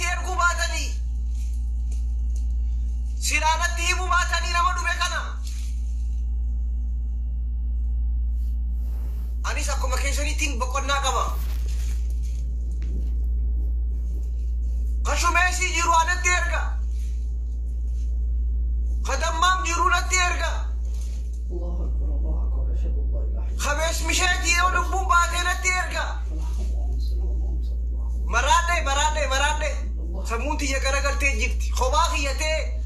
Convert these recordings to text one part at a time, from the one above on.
erguu baatanii silaanatti himuu baatanii nama dhume kana anis akkuma keessaniitiin boqonnaa qaba. Kashumeesii jiru anatti erga. Kadammaam jiru natti erga. Khabees misheetii yoo lubbuun baatee natti erga. Maraadhe. Sammuun tiyya garagaltee jirti. Kophaa kiyyatee.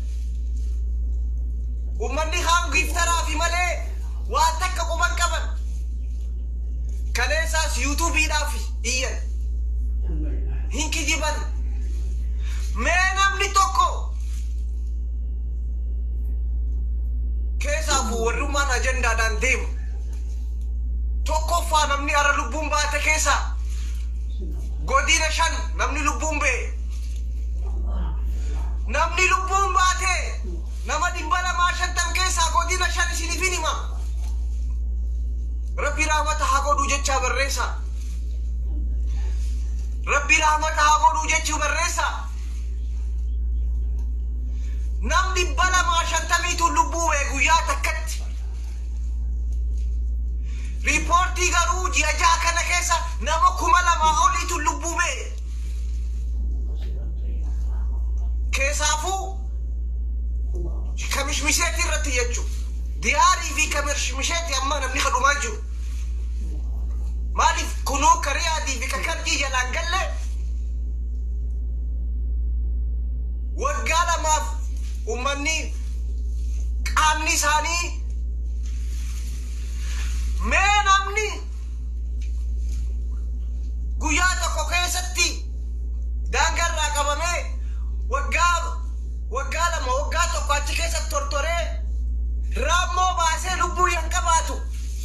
Ummanni hangiiftaraa fi malee waan takka quban qaban. Kaleessaas yuutuubiidhaaf iyyan. Hin kijiban. Mee namni tokko keessaafuu warrummaan ajandaadhaan deemu. Tokkoffaa namni ara lubbuun baate keessaa godina 5 namni lubbuun ba'e. Namni lubbuun baate nama 250 keessaa godina 5 isiniif hin hima. Rabbi rahmata haa godhu jecha barreessa. Rabbi rahmata haa godhu jecha barreessa. Namni 250 lubbuu ba'e guyyaa takkatti. Riipoortii garuu ji'a jaha kana keessa nama 2,000 oliitu lubbuu ba'e. Keessaafuu kamishmisheetii irratti jechuudha. Diyaarii fi kamishmisheetii amma namni kadhumaa jiru. Maaliif kunoo kariyaadii fi kakarjii jalaan galle waggaa lamaaf ummanni qaamni isaanii mee namni guyyaa tokko keessatti daangarraa qabamee waggaa lama waggaa tokko achi keessatti tortoree raammoo baasee lubbuu hin qabaatu.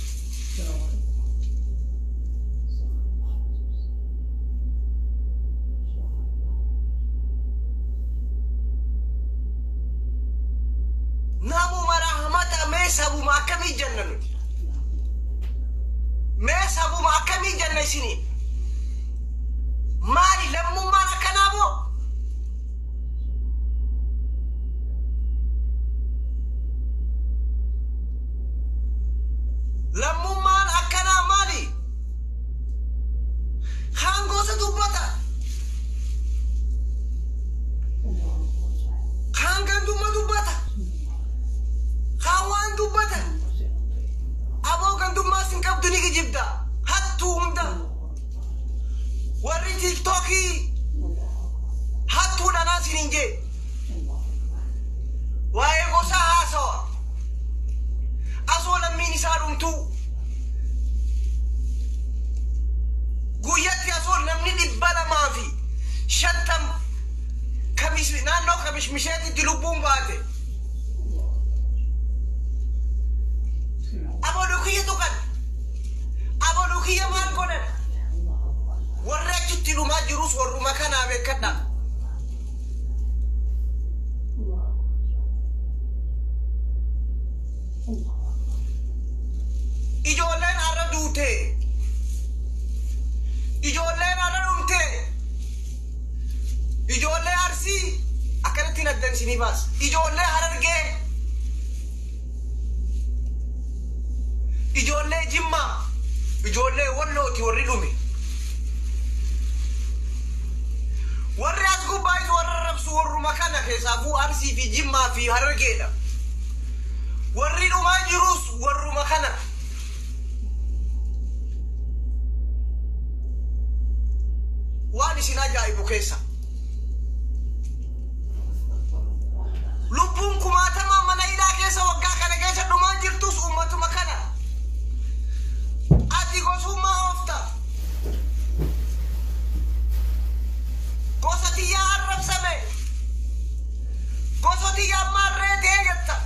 Namuma rahmata mee sabuma akkamii janna nuti? Mee sabuma akkamii janna isinii? Maali lammummaan akkanaa moo? Lammummaan akkanaa maali? Kaan gosa dubbata. Kaan gandummaa dubbata. Kaan waan dubbata. Aboo gandummaa sin qabdu ni kijibda. Hattuu hunda. Warri tiiktookii hattuudhanaa sin hin jee. Waa'ee gosaa haasawa. Asoo lammiin isaa dhumtuu guyyatti asoo namni 250 naannoo kamishmisheetitti lubbuun baate. Aboluu kiyya tuqan. Aboluu kiyya maal godhan? Warri achitti dhumaa jirus warruma kanaa beekadha. Ijoolleen har'a duute. Ijoolleen har'a dhumte. Ijoollee Arsii akkanatti naddan isinii baas. Ijoollee Harargee. Ijoollee Jimmaa. Ijoollee Wallooti warri dhume. Warri as gubbaayitu warra rabsu warruma kana keessaafuu Arsii fi Jimmaa fi Harargeedha. Warri dhumaa jirus warruma kana. Waan isin ajaa'ibu keessa. Lubbuun 60 mana hidhaa keessa waggaa kana keessa dhumaa jirtus ummatuma kana. Ati gosummaa oofta. Gosa tiyyaa arrabsame. Gosa tiyyaa marreetee jetta.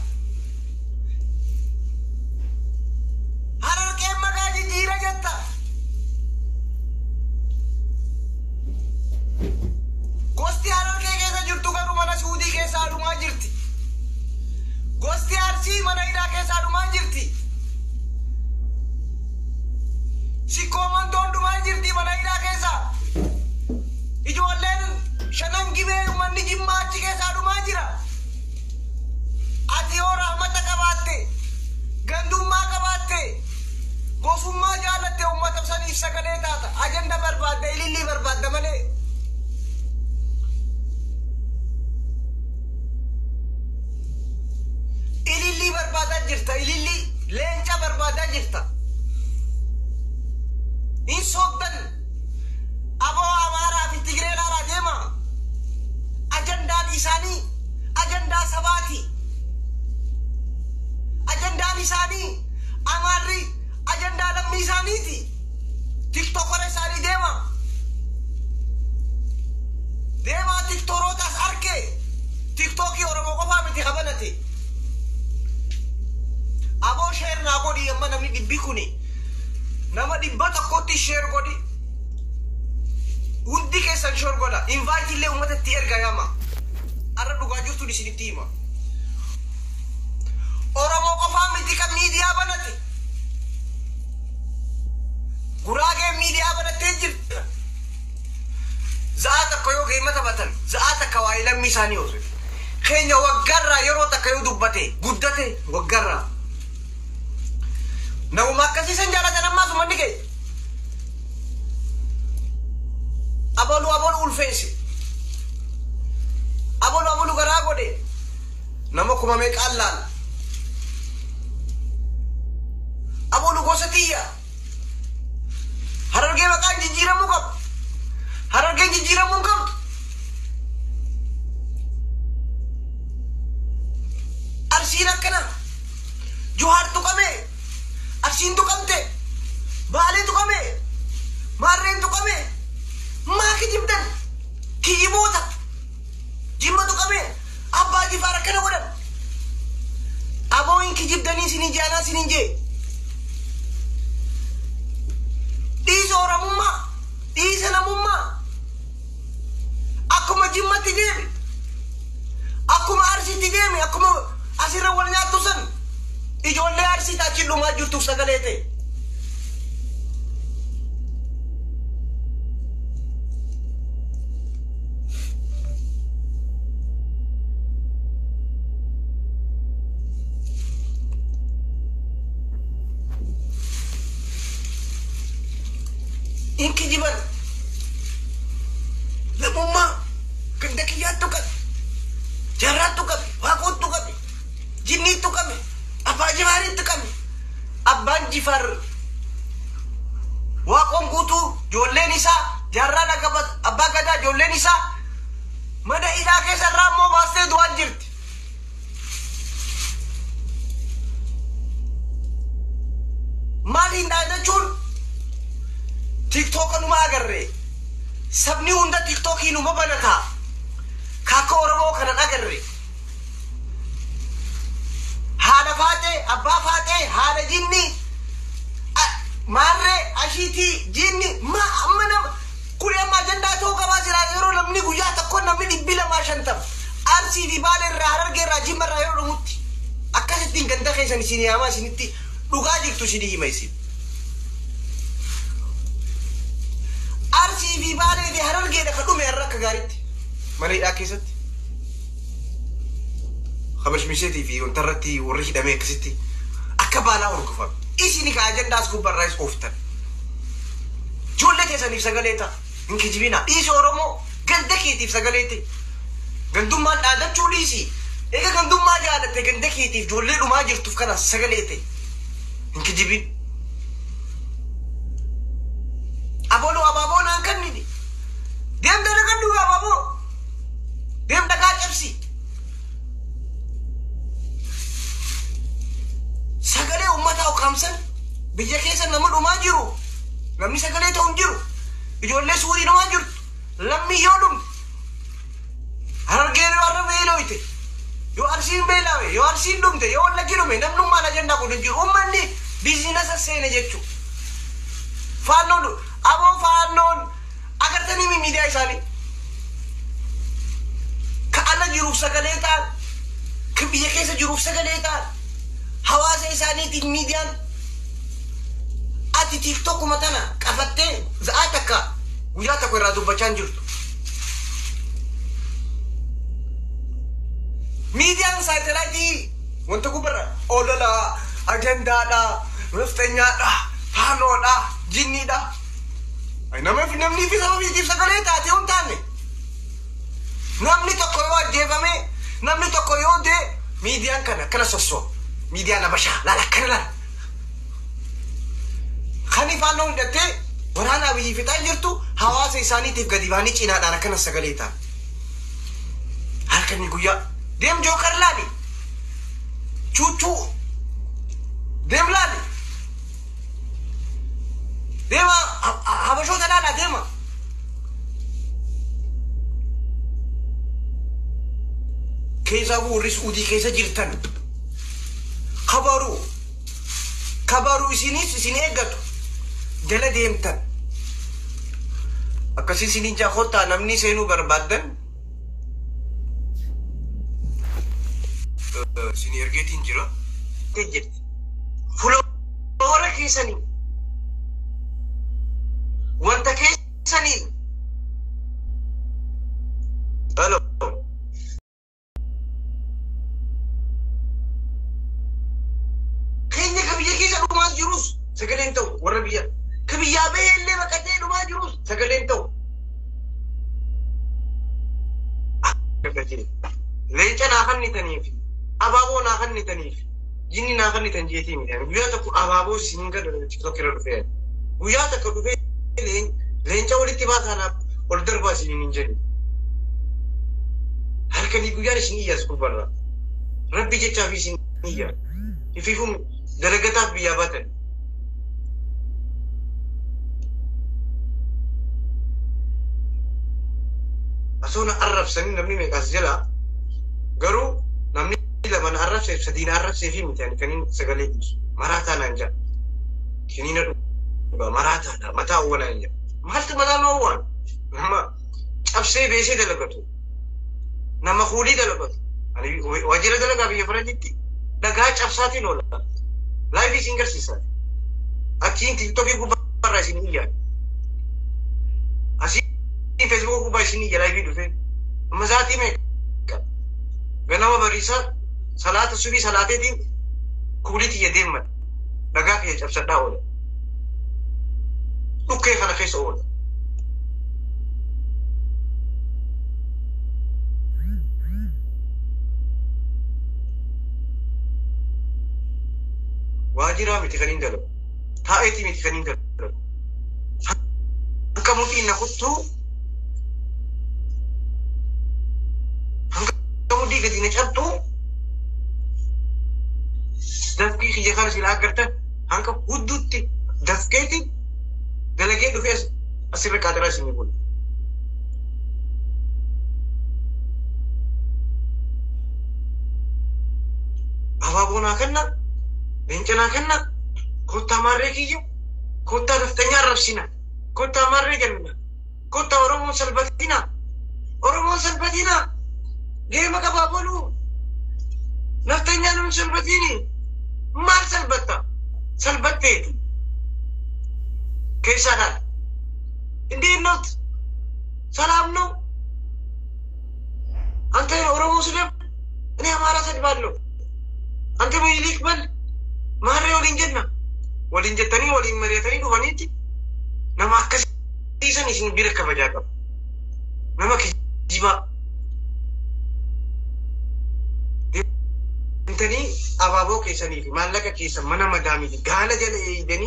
Harargeen maqaa jijjiira jetta. Gosti Harargee keessa jirtu garuu mana Suudii keessa dhumaa jirti. Gosti Arsii mana hidhaa keessa dhumaa jirti. Sikkoomantoon dhumaa jirti mana hidhaa keessa. Ijoolleen shanan gibee uummanni Jimmaa achi keessaa dhumaa jira. Ati yoo rahmata qabaatte gandummaa qabaatte gosummaa jaalatte uummata saniif sagalee taata. Ajanda barbaadda ilillii barbaadda malee. Ilillii barbaadaa jirta. Ilillii leenca barbaadaa jirta. In soogdan aboo Amaaraa fi Tigreedhaa deema. Ajandaan isaanii ajandaa sabaati. Ajandaan isaanii Amaarri ajandaa lammii isaaniiti. Tiktokora isaanii deema. Deema tiktorotaas arke. Tiktokii Oromoo qofaa miti qabanate. Aboo sheer naa godhi amma namni dhibbi kuni. Nama dhibba tokkotti sheer godhi. Hundi keessan sheer godha. Invite illee uummatatti erga yama. Arra dhugaa jirtu isinitti hima. Oromoo qofaa miti kan miidiyaa banate. Guraagee miidiyaa banattee jirti. Za'a takka yoo geema taphatan, za'a takka waa'ee lammii isaanii oolu. Keenya waggarraa yeroo takka yoo dubbate, guddate waggarraa. Namuma akkasiisan jaalatan ammaas uummanni kee. Abalu ulfeesse. Abalu garaa godhe. Nama kuma meeqaan laala. Abalu gosa tiyya. Harargee maqaan jijjiiramuu qabu. Harargee jijjiiramuu hin qabdu. Arsiin akkana. Johaar tuqamee. Arsiin tuqamte. Baalee tuqamee. Maarreen tuqamee. Maa kijibdan. Kijiboota. Jimma tuqamee. Abbaa Jifaar akkana godhan. Aboo hin kijibdanii sinin jaanaa sinin jee. Dhiisa Oromummaa. Dhiisa namummaa. Akkuma Jimmatti deemi. Akkuma Arsiitti deemi. Akkuma asirra wal nyaattu san. Ijoollee Arsii achi dhumaa jirtuuf sagalee ta'e. Inki jiban. Namummaa. Ganda kiyyaattu qabe. Jaarraattu qabe. Waaqoottu qabe. Jinniittu qabe. Abbaa Jifaaritti qabe. Abbaan Jifaar. Waaqoon guutuu ijoolleen isaa jaarraa dhagabat. Abbaa Gadaa ijoolleen isaa mana hidhaa keessa irraa immoo baastee du'aan jirti. Maaliin dhaadachuun TikTok numa agarre. Sabni hunda TikTokii numa banataa. Kaaka Oromoo kanan agarre. Haadha faatee, abbaa faatee, haadha jinni, maarree, ashiitii, jinni, amma nama kuni amma ajandaa ta'uu qabaa jira yeroo namni guyyaa tokko namni 250 Arsii fi Baalee irraa Harargee irraa Jimma irraa yeroo dhumutti akkasittiin ganda keessan isin yaamaa isinitti dhugaa jirtu isin hima isin. Arsii fi Baalee fi Harargeedha ka dhume irra akka gaariitti mana hidhaa keessatti. Khabash misheetii fi wantarratti warri hidhamee akkasitti akka baalaa horgofame. Isini ka ajandaas gubbarraas ooftan. Ijoollee keessaniif sagalee ta'a. Hin kijibina. Dhiisi Oromoo ganda keetiif sagalee ta'e. Gandummaan dhaadachuu dhiisi. Eega gandummaa jaalatte ganda keetiif ijoollee dhumaa jirtuuf kana sagalee ta'e. Hin kijibin. Aboloo abaaboo naan kannini. Deem dala kan dhugaa abaaboo. Deem dhagaa cabsi. Sagalee uummataa ukkaamsan biyya keessa nama dhumaa jiru. Namni sagalee ta'u hin jiru. Ijoollee suurii dhumaa jirtu. Lammii yoo dhumte. Harargeen warra beelooyte. Yoo Arsiin beelaawe, yoo Arsiin dhumte, yoo Wallaggi dhume namnummaan ajandaa kun hin jiru. Uummanni biizinasa seene jechuudha. Faannoon aboo faannoon agartanii miidiyaa isaanii. Ka ala jiruuf sagalee ta'an. Ka biyya keessa jiruuf sagalee ta'an. Hawaasa isaaniitiif miidiyaan ati TikTokuma tana qabattee za'a takka guyyaa tokko irraa dubbachaa hin jirtu. satellite wanta kubara olala agenda da mustanya da hano da jinni da ay namni fi sababi jib sagale taate on taane namni tokko yoo ajjeefame namni tokko yoo de miidiyaan kana sosso miidiyaan abasha lala kana lala khani faano hundate waraana biyyi fitaa jirtu hawaasa isaaniitiif gadi baanii cinaadhaan akkana sagalee ta'a halkanii guyyaa deem jookar laali chuchuu deem laali deema habashoota laala deema keessa buurris udii keessa jirtan kabaru isin eeggatu jala deemtan akkasii isinin jaakottaa namni seenuu barbaadan isin ergeetiin jira jirti fuloora keessanii wanta keessanii halo keenya kabiyya keessa dhumaa jirus sagaleen ta'u warra biyya kabiyyaa beellee baqatee dhumaa jirus sagaleen ta'u leenca naa kannitaniif abaaboo naa kannitaniif jinni naa kannitan jeetii midhaan guyyaa tokko abaaboo isin gada tiktok irra dhufee guyyaa tokko dhufee leenca walitti baataanaaf ol darbaa isin hin jedhu halkanii guyyaan isin iyyaas gubbarra rabbi jechaaf isin iyyaa ifiifum dalagataaf biyyaa baatan asona arrabsanii namni meeqaas jala garuu namni laman arrabseef sadiin arrabseefi miti kaniin sagalee dhiisu maraataa naan jaa kiniina dhugaa maraataadha mataa uwwanaan jaa maaltu mataa noo uwwaan nama cabsee beesee dalagatu nama kuulii dalagatu ani wajjira dalagaa biyya faranjitti dhagaa cabsaatiin oola laayivii isin garsiisaati achiin tiktokii gubbarraa isin iyyaan asii Facebook kubaa isin iyya laayivii dhufee mazaatii meeqa ganama bariisa salaata subii salaateetiin kuuliti ya deemman dhagaa kee cabsadhaa oola dhukkee kana keessa oola waajiraa miti kaniin dalagu taa'eetii miti kaniin dalagu hanka mutiin na kuttuu hanka mudii gadi na cabtuu dafkii kiyya kana silaa agartan hanka hudduutti dafkeeti dalagee dhufee asirra qaadaraa isinii bula abaaboonaa kanna leencanaa kanna kottaa maarree kiyyo kottaa daftanyaa rabsina kottaa maarree galmina kottaa oromoon salbatina geema qabaa boluu naftanyaa nun salbatini maal salbatta salbatteeti keessaa kan እንዴት ነው ሰላም ነው አንተ ኦሮሞ ስለም እኔ አማራ ሰድባለሁ አንተ በይሊክ በል ማሬ ወሊንጀተኒ ወሊመሪያተኒ ዱፈኒቲ ነማከስ ይሰን ይስን ቢረከ በጃቀ ነማከ ጂባ እንተኒ አባቦ ከሰኒ ማለቀ ከሰ መና መዳሚ ጋለ ጀለ ይደኒ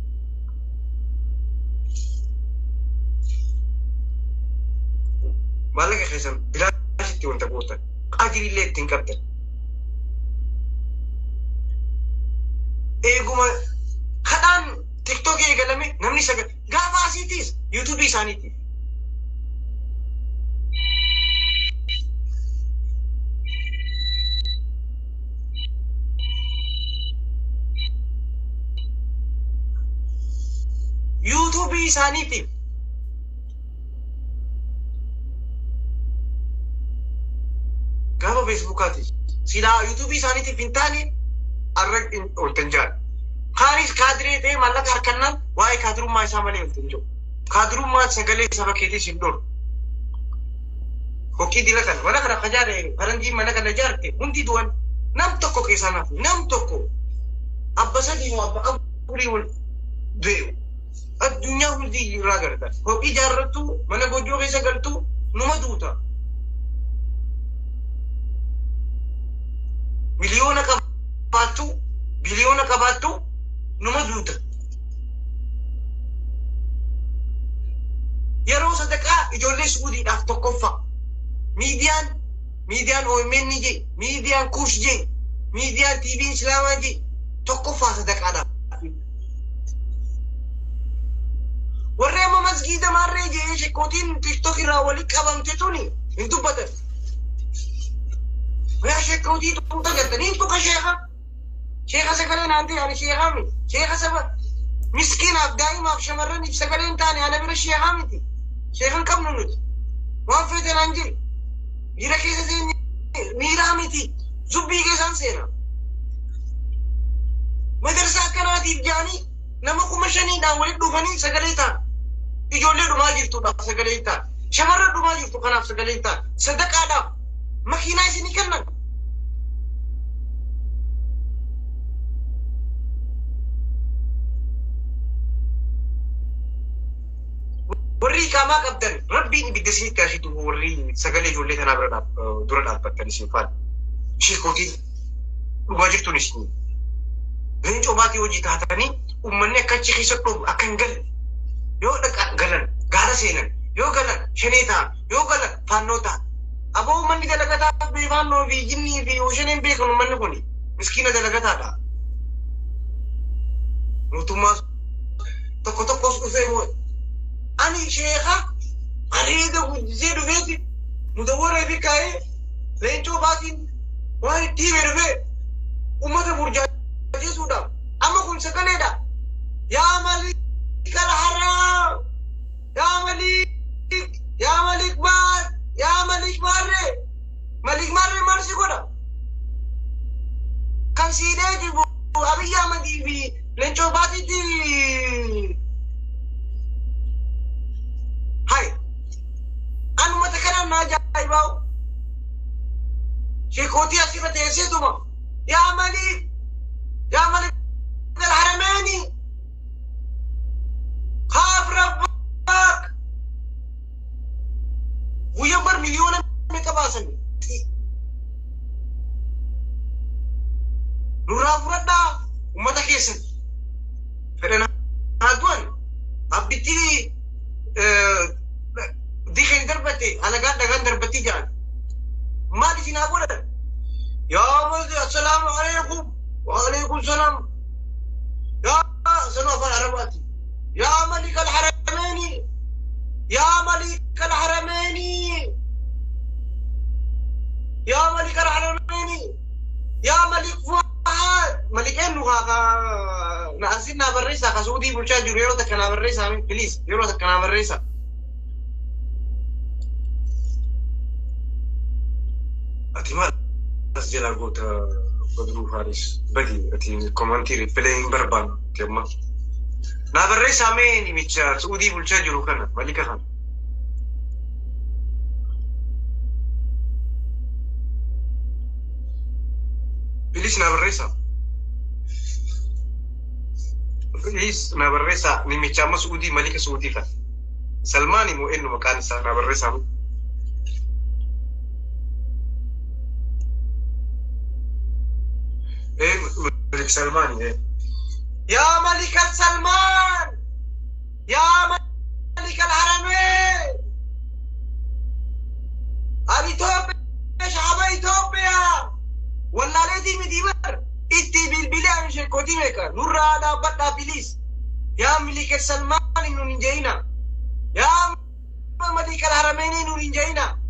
malaka kaysan bilaashiti wanta gootan qaadiriillee ittiin qabdan eeguma kadhaan tiktokii eegalame namni sagal gaafa asiitiis yuutuubii isaaniitiif yuutuubii isaaniitiif gaafa feesbuukaati silaa yuutuubii isaaniitiif hin taane arraq oltan jaan kaanis kaadiree ta'e mallaqa harkannaan waa'ee kaadirummaa isaa malee oltan jiru kaadirummaa sagalee saba keetis hin dholu Koki dila kan mana kana kajare parangi mana kana jarte hundi duan nam tokko kesana nam tokko abbasa di abba aburi wal de adunya hundi ragarta koki jarratu mana bojo kesa galtu numa duta miliona kabatu biliona kabatu numa duta yaro sadaka ijoollee suudiidhaaf tokkoffaa miidiyaan OMN je miidiyaan kush je miidiyaan TV Islaamaa je tokkoffaa sadaqaadhaaf warreen amma masgiida maarree je sheekootiin TikTok irraa walitti qabamte tuni hin dubbatan yaa sheekootii tuuta gartanii tuka sheeka sagalee naanti ani sheekaa miti sheeka saba miskiinaaf daa'imaaf shamarraniif sagalee hin taane ana bira sheekaa miti sheekan qabnu nuti waan feete naan jiri Mira que se mira miti zubbi ke san sena madrasa kanati jani nama kuma shani da wali dufani sagaleta ijoollee dhumaa jirtu da sagaleta shamarra dhumaa jirtu kanaaf sagaleta sadaqa da makina isini kannan warri kama qabdan rabbiin bidasii kaashitu warri sagalee ijoollee tanaa bira dura dhaabbattan isin faana sheekootiin dhugaa jirtuun isin leencoo baatii hojii taatanii uummanni akka achi keessa dhufu akka hin galle yoo dhaqan galan gaara seenan yoo galan shanee ta'an yoo galan faannoo ta'an aboo uummanni dalagataa fi faannoo fi jinnii fi shaneen beekan uummanni kun miskiina dalagataadha mootummaa tokko tokkos dhufee moo ani sheekha areeda gudisee dhufeeti mudawwaree fi kaa'ee leencoo baatiin waan itti hime dhufee ummata burjaajesuudhaaf amma kun sagaleedha yaa malik alharam yaa malik maarree marsi godha kan siidee jibu abiyyi ahmadii fi leencoo baatiitti Hai, anu mata kanan na jai bau. Sheekoti asirra teessee tuma. Yaa Malik al-Haramaini. Khaaf rabbak. Guyyaa bar miliyoona meeqa baasan. Nurraa fudhadhaa uummata keessatti. Fedhan haa du'an. Abbitti دخل دربتي انا قاعد اغن دربتي جان ما دي فينا اقول يا ولد السلام عليكم وعليكم السلام يا سنوف العرباتي يا ملك الحرمين يا ملك الحرمين يا ملك الحرمين يا ملك فهد ملك انه ناسينا بالرئيسة خسودي بلشاجر يرو تكنا بالرئيسة بليز يرو تكنا بالرئيسة أتمنى أسجل أقول بدرو فارس بدي أتي كومنتيري بلاين بربان كمان نابرة سامين ميتشا سعودي بلشة جروكنا ملكة خان بليش نابرة بليش نابرة ميتشا ما سعودي ملكة سعودي خان سلماني مو إنه مكان سا نابرة سامي ملك سلمان يا ملك سلمان يا ملك الحرمين أبي توبيا شعب إثيوبيا ولا لدي مديبر إتي بالبلاد مش الكوتي ميكر نور هذا بدأ بليس يا ملك سلمان إنه نجينا يا ملك الحرمين إنه نجينا